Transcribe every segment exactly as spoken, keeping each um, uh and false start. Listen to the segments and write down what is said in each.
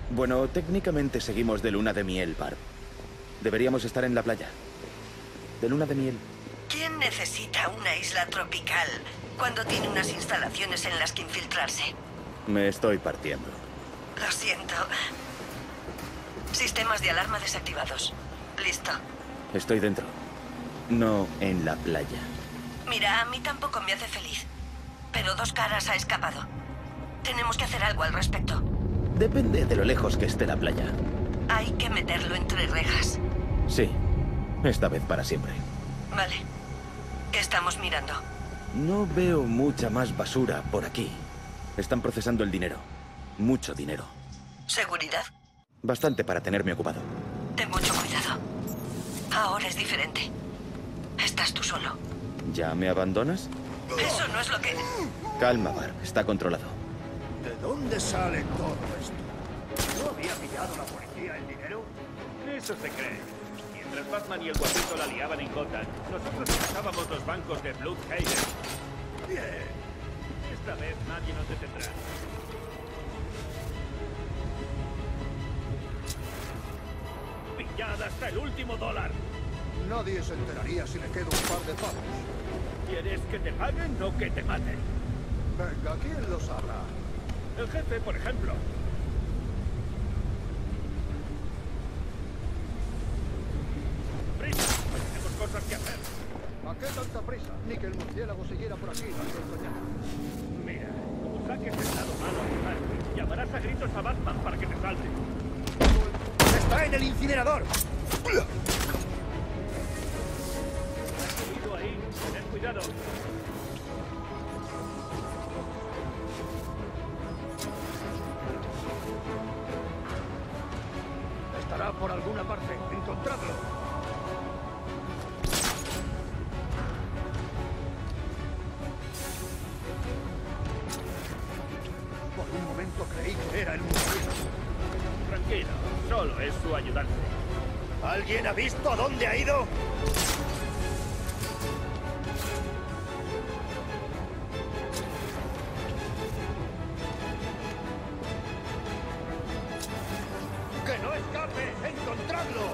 Bueno, técnicamente seguimos de luna de miel, Barb. Deberíamos estar en la playa. De luna de miel. ¿Quién necesita una isla tropical cuando tiene unas instalaciones en las que infiltrarse? Me estoy partiendo. Lo siento. Sistemas de alarma desactivados. Listo. Estoy dentro. No en la playa. Mira, a mí tampoco me hace feliz. Pero Dos Caras ha escapado. Tenemos que hacer algo al respecto. Depende de lo lejos que esté la playa. Hay que meterlo entre rejas. Sí. Esta vez para siempre. Vale. ¿Qué estamos mirando? No veo mucha más basura por aquí. Están procesando el dinero. Mucho dinero. ¿Seguridad? Bastante para tenerme ocupado. Ten mucho cuidado. Ahora es diferente. Estás tú solo. ¿Ya me abandonas? Eso no es lo que... Calma, Barb. Está controlado. ¿De dónde sale todo esto? ¿No había pillado la policía el dinero? Eso se cree. Mientras Batman y el guapito la liaban en Gotham, nosotros usábamos los bancos de Bloodhaven. Bien. Esta vez nadie nos detendrá. Pillada hasta el último dólar. Nadie se enteraría si le queda un par de pavos. ¿Quieres que te paguen o que te maten? Venga, ¿quién lo sabrá? El jefe, por ejemplo. ¡Prisa! Tenemos cosas que hacer. ¿A qué tanta prisa? Ni que el murciélago siguiera por aquí hasta mañana. Mira, como saques el lado malo de Batman, llamarás a gritos a Batman para que te salte. ¡Está en el incinerador! Cuidado ahí, tened cuidado. Estará por alguna parte. Encontradlo. Por un momento creí que era el murciélago. Tranquilo, solo es su ayudante. ¿Alguien ha visto a dónde ha ido? ¡Que no escape! ¡Encontradlo!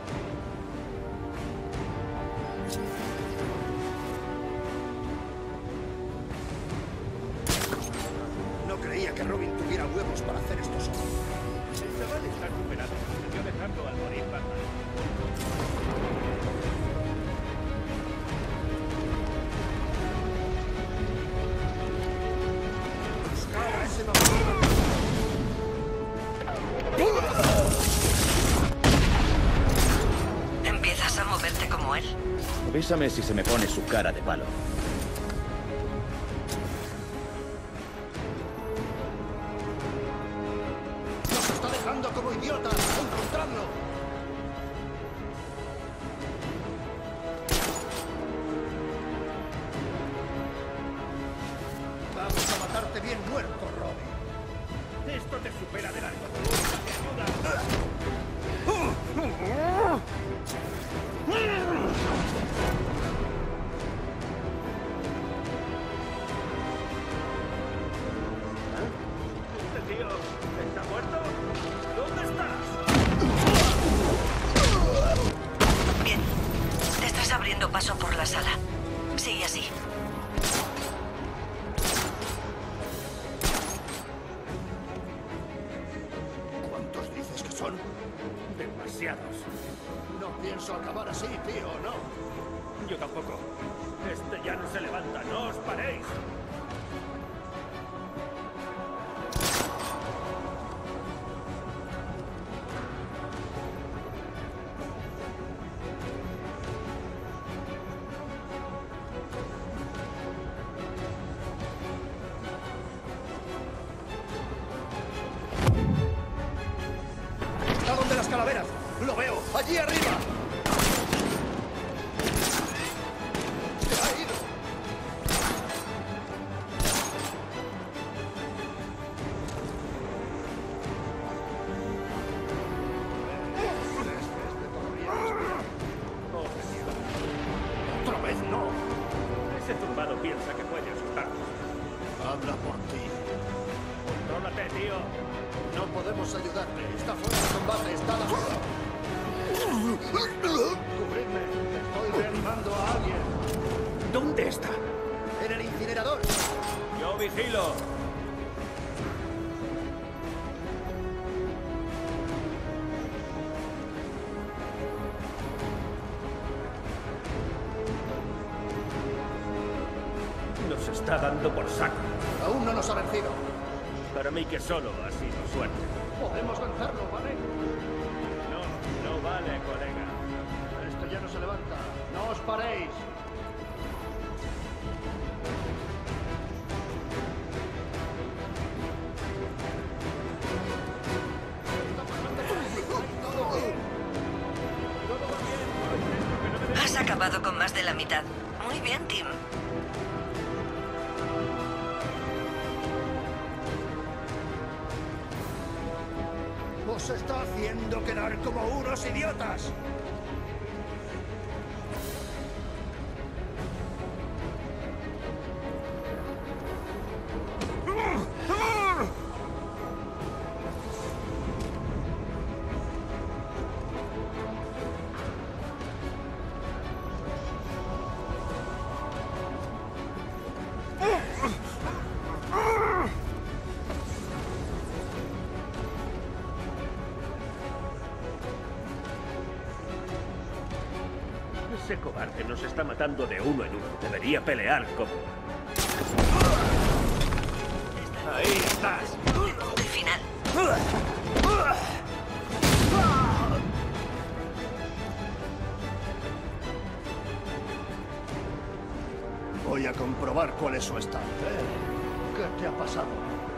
No creía que Robin tuviera huevos para hacer esto solo. El chaval está superado. Debió dejarlo al morir Batman. Buscar a ese mamón. ¿Empiezas a moverte como él? Avísame si se me pone su cara de palo. ¡Nos está dejando como idiotas! ¡Encontradlo! Vamos a matarte bien muerto, Robin. Esto te supera de largo. ¡Me ayuda! ¿Este tío está muerto? ¿Dónde estás? Bien. Te estás abriendo paso por la sala. Sigue así. ¿Cuántos dices que son? Demasiados. No pienso acabar así, tío, no. Yo tampoco. Este ya no se levanta. ¡No os paréis! ¡Está donde las calaveras! ¡Lo veo! ¡Allí arriba! ¡Se ha ido! Pobre tío. ¡Otra vez no! Ese turbado piensa que puede asustarnos. Habla por ti. Contrólate, tío. No podemos ayudarle. Está fuera de combate. Está la fuera. Cubridme. Estoy reanimando a alguien. ¿Dónde está? En el incinerador. Yo vigilo. Nos está dando por saco. Aún no nos ha vencido. Para mí que solo ha sido suerte. Podemos vencerlo, ¿vale? No, no vale, colega. Esto ya no se levanta. No os paréis. Has acabado con más de la mitad. Muy bien, Tim. Os está haciendo quedar como unos idiotas. Ese cobarde nos está matando de uno en uno. Debería pelear como... Ahí estás. El punto y final. Voy a comprobar cuál es su estado. ¿Eh? ¿Qué te ha pasado?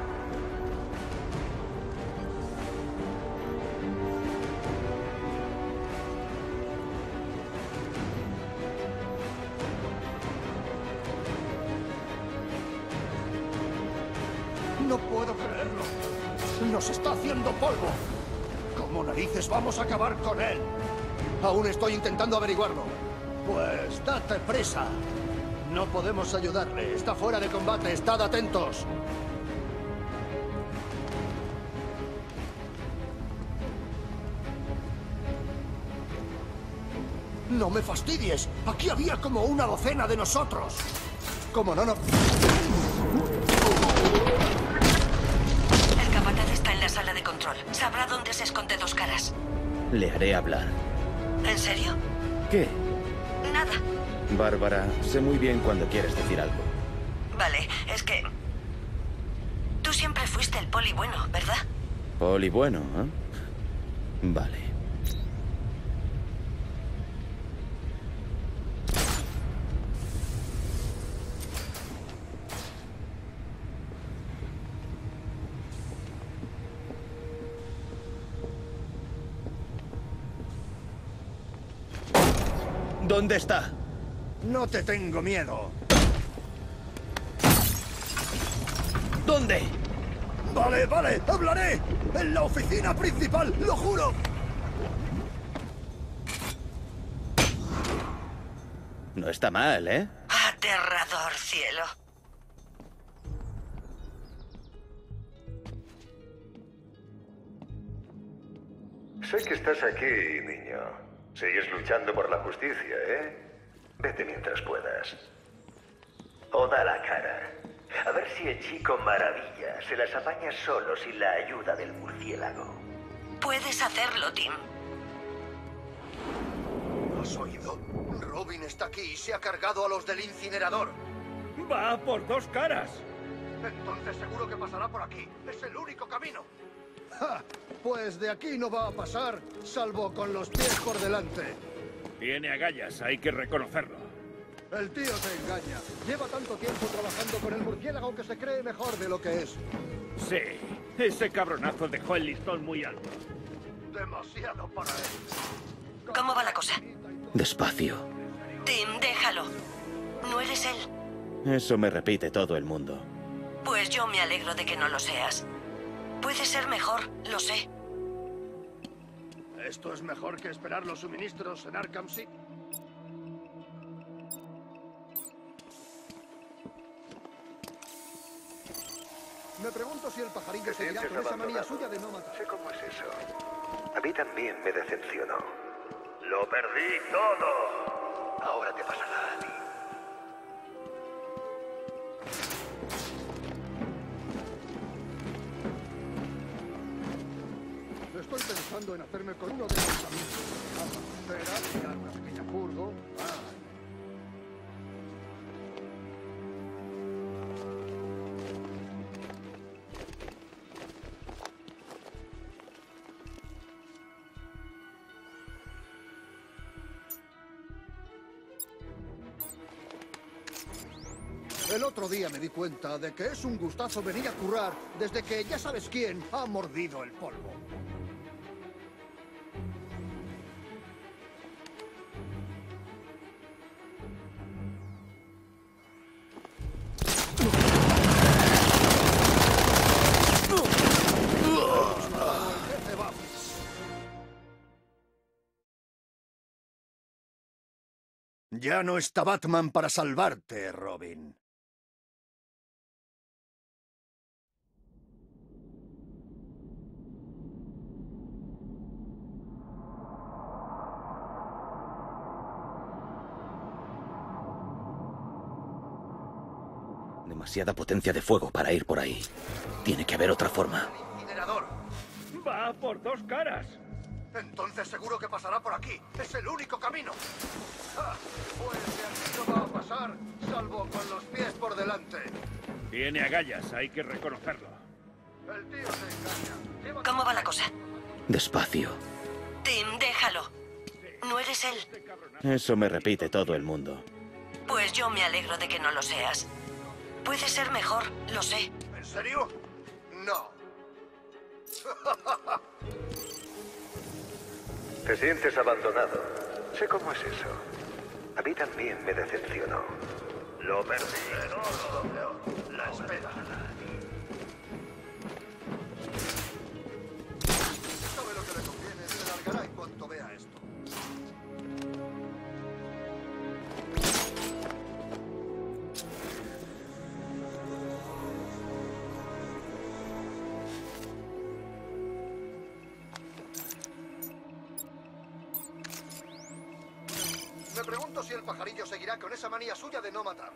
No puedo creerlo. Nos está haciendo polvo. ¿Cómo narices vamos a acabar con él? Aún estoy intentando averiguarlo. Pues date prisa. No podemos ayudarle. Está fuera de combate. Estad atentos. No me fastidies. Aquí había como una docena de nosotros. Como no, no... El capataz está en la sala de control. Sabrá dónde se esconde Dos Caras. Le haré hablar. ¿En serio? ¿Qué? Nada. Bárbara, sé muy bien cuando quieres decir algo. Vale, es que... Tú siempre fuiste el poli bueno, ¿verdad? Poli bueno, ¿eh? Vale. ¿Dónde está? No te tengo miedo. ¿Dónde? Vale, vale, hablaré. En la oficina principal, lo juro. No está mal, ¿eh? Aterrador, cielo. Sé que estás aquí, niño. Sigues luchando por la justicia, ¿eh? Vete mientras puedas. O da la cara. A ver si el chico maravilla se las apaña solo sin la ayuda del murciélago. Puedes hacerlo, Tim. ¿Has oído? Robin está aquí y se ha cargado a los del incinerador. ¡Va por Dos Caras! Entonces seguro que pasará por aquí. Es el único camino. ¡Ja! Pues de aquí no va a pasar, salvo con los pies por delante. Tiene agallas, hay que reconocerlo. El tío te engaña. Lleva tanto tiempo trabajando con el murciélago que se cree mejor de lo que es. Sí, ese cabronazo dejó el listón muy alto. Demasiado para él. ¿Cómo va la cosa? Despacio. Tim, déjalo. No eres él. Eso me repite todo el mundo. Pues yo me alegro de que no lo seas. Puede ser mejor, lo sé. ¿Esto es mejor que esperar los suministros en Arkham City? Me pregunto si el pajarillo ¿Te seguirá sientes con esa manía abandonado? suya de no matar. Sé cómo es eso. A mí también me decepcionó. ¡Lo perdí todo! Ahora te pasará a ti. Estoy pensando en hacerme con uno de mis amigos. Espera, mirar una pequeña furgo. Ah. El otro día me di cuenta de que es un gustazo venir a currar desde que ya sabes quién ha mordido el polvo. Ya no está Batman para salvarte, Robin. Demasiada potencia de fuego para ir por ahí. Tiene que haber otra forma. Incinerador. Va por dos caras. Entonces seguro que pasará por aquí. Es el único camino. Ah, pues de aquí no va a pasar, salvo con los pies por delante. Tiene agallas, hay que reconocerlo. El tío se engaña. Lleva- ¿Cómo va la cosa? Despacio. Tim, déjalo. No eres él. Eso me repite todo el mundo. Pues yo me alegro de que no lo seas. Puede ser mejor, lo sé. ¿En serio? No. Te sientes abandonado. Sé cómo es eso. A mí también me decepcionó. Lo perdí todo. La espera. Sabe lo que le conviene. Se largará en cuanto vea esto. Me pregunto si el pajarillo seguirá con esa manía suya de no matar.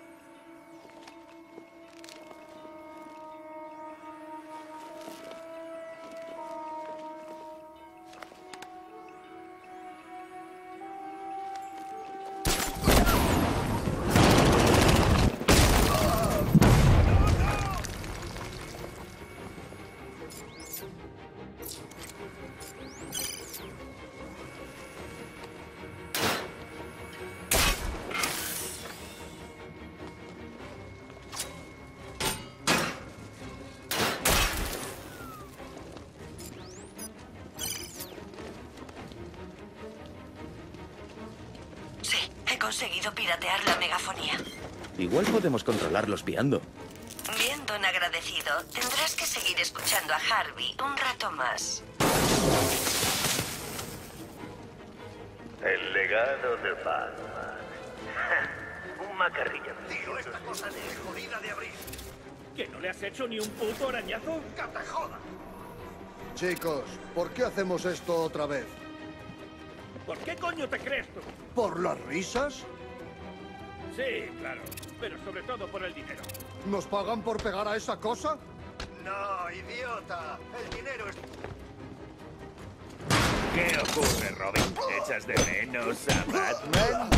Sí, he conseguido piratear la megafonía. Igual podemos controlarlos viando. Bien, don agradecido. Tendrás que seguir escuchando a Harvey un rato más. El legado de Batman. Un macarrillo. Tío, esta cosa es jodida de abrir. ¿Que no le has hecho ni un puto arañazo? ¡Que te joda! Chicos, ¿por qué hacemos esto otra vez? ¿Por qué coño te crees tú? ¿Por las risas? Sí, claro. Pero sobre todo por el dinero. ¿Nos pagan por pegar a esa cosa? No, idiota. El dinero es... ¿Qué ocurre, Robin? ¿Echas de menos a Batman?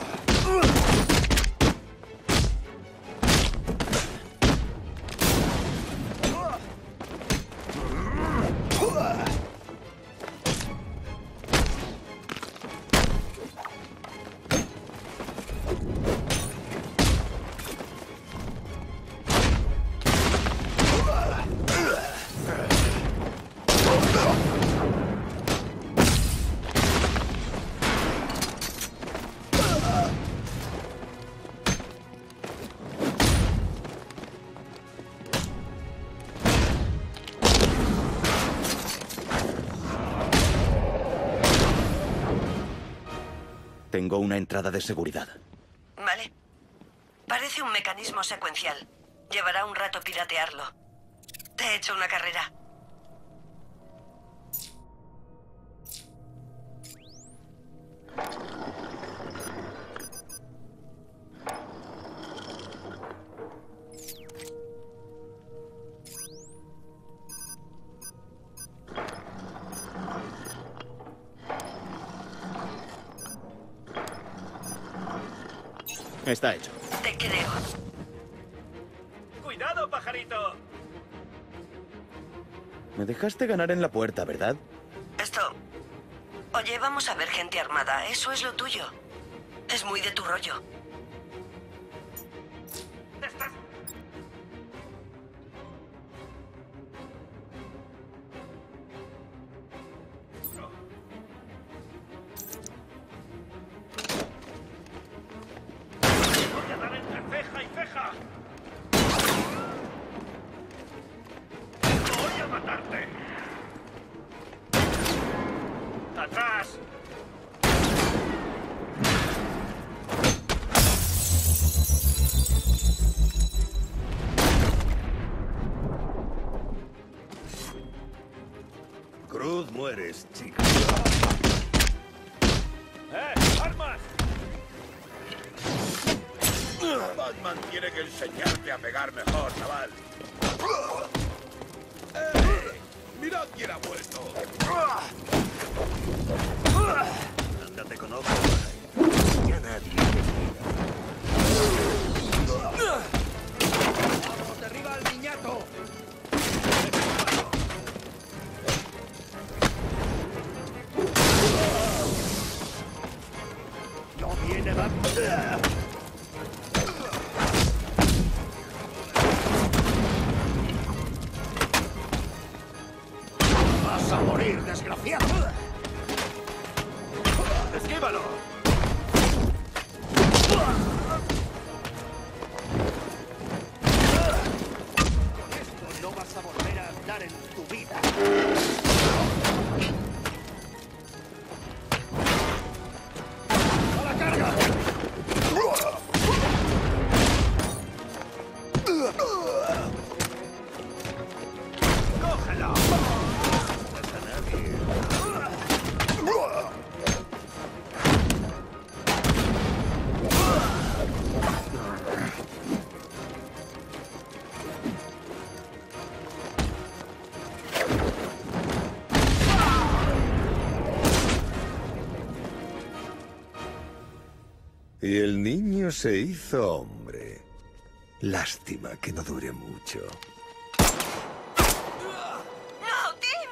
Tengo una entrada de seguridad. Vale. Parece un mecanismo secuencial. Llevará un rato piratearlo. Te he hecho una carrera. Está hecho. Te creo. ¡Cuidado, pajarito! Me dejaste ganar en la puerta, ¿verdad? Esto... Oye, vamos a ver gente armada. Eso es lo tuyo. Es muy de tu rollo. ¡Estás... ¡Voy a dar entre ceja y ceja! ¡Voy a matarte! ¡Atrás! Cruz, mueres, chico. ¡Eh! ¡Armas! Batman tiene que enseñarte a pegar mejor, chaval. ¡Eh! ¡Mirad quién ha vuelto! Ándate con ojo. Ya nadie te mira. ¡Vamos, derriba al niñato! ¡No viene Batman! ¡Vas a morir, desgraciado! ¡Esquívalo! Con esto no vas a volver a andar en tu vida. ¡A la carga! ¡Cógelo! Y el niño se hizo hombre. Lástima que no dure mucho. ¡No, Tim!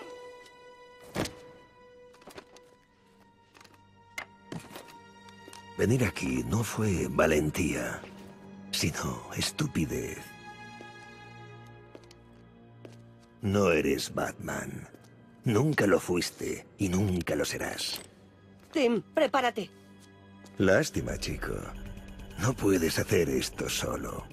Venir aquí no fue valentía, sino estupidez. No eres Batman. Nunca lo fuiste y nunca lo serás. Tim, prepárate. Lástima, chico. No puedes hacer esto solo.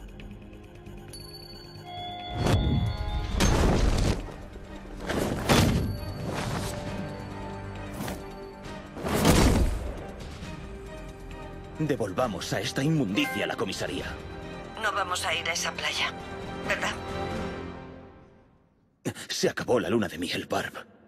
Devolvamos a esta inmundicia a la comisaría. No vamos a ir a esa playa, ¿verdad? Se acabó la luna de miel, Barb.